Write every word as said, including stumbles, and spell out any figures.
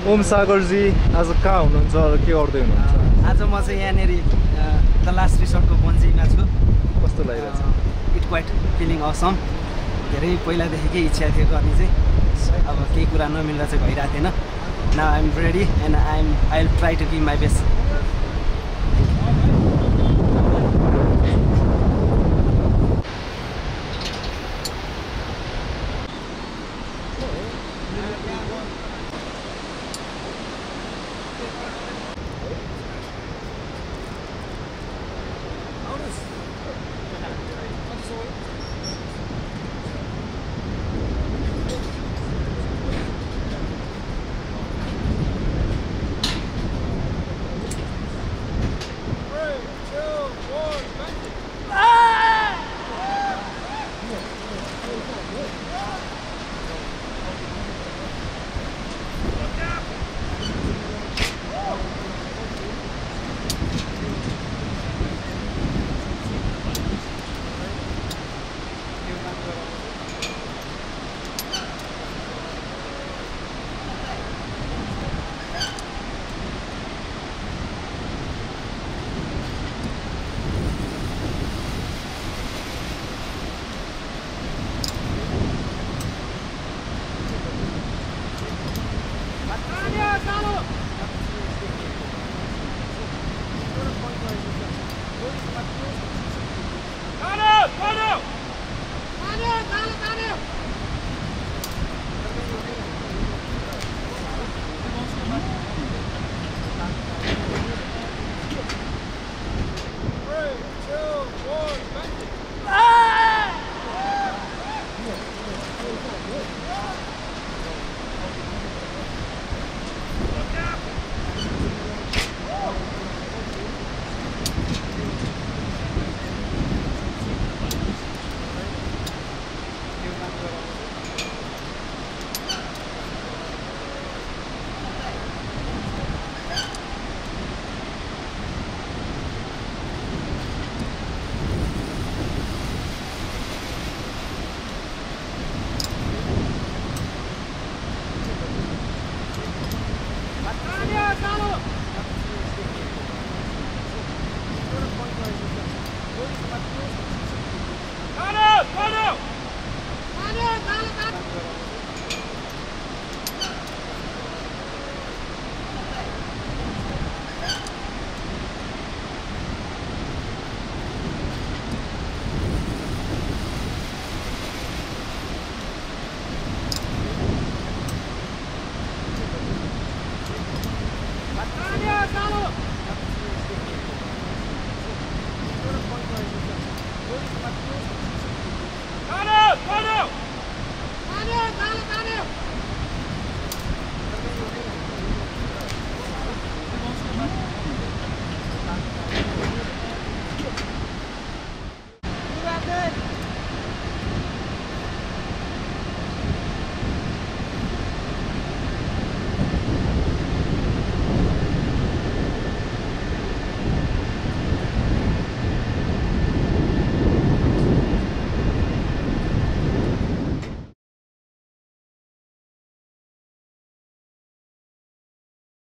ओम सागरजी आज कहाँ हुनुहुन्छ र के गर्दै हुनुहुन्छ? आज म चाहिँ यहाँनेरि द लास्ट रिसोर्टको बन्जीमा छु। कस्तो लागिरहेछ? It quite feeling awesome. धेरै पहिलादेखिकै इच्छा थियो गर्ने चाहिँ, अब केही कुरा नमिल्दा चाहिँ भइरहेको थिएन। Now I am ready and I am I will try to give my best.